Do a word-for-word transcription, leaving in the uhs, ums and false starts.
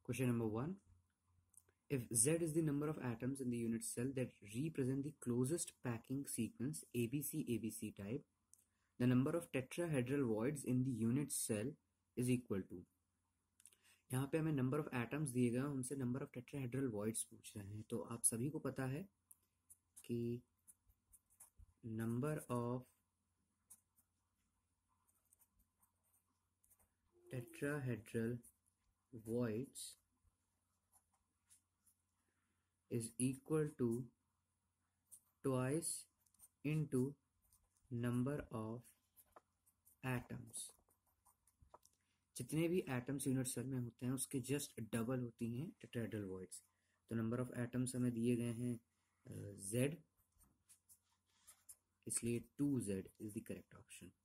Question number one. If Z is the number of atoms in the unit cell that represent the closest packing sequence A B C A B C type, the number of tetrahedral voids in the unit cell is equal to. यहाँ पे हमें number of atoms दिए गए, हमसे number of tetrahedral voids पूछ रहे हैं. तो आप सभी को पता है कि number of tetrahedral voids is equal to twice into number of atoms. जितने भी एटम्स यूनिट सेल में होते हैं उसके जस्ट डबल होती हैं टेट्राहेड्रल वॉइड्स. तो नंबर ऑफ एटम्स हमें दिए गए हैं z, इसलिए two z is the correct option.